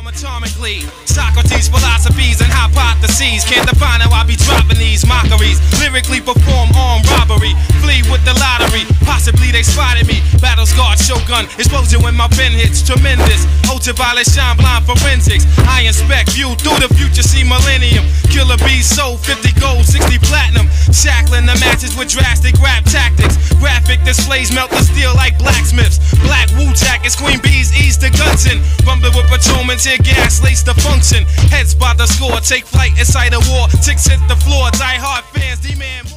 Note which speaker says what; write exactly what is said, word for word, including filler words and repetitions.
Speaker 1: bomb atomically. Socrates' philosophies and hypotheses can't define how I be dropping these mockeries. Lyrically perform armed robbery, flee with the lottery. Possibly they spotted me. Battle scarred shogun, explosion when my pen hits. Tremendous, ultraviolet shine blind forensics. I inspect, view through the future, see millennium. Killer bees sold fifty gold, sixty platinum. Shackling the matches with drastic rap tactics. Graphic displays melt the steel like blacksmiths. Black Wu jackets, queen bees ease the guns in. Rumbling with patrolmen, tear gas lace the function. Heads by the score, take flight inside a war. Ticks hit the floor, die hard fans demand more.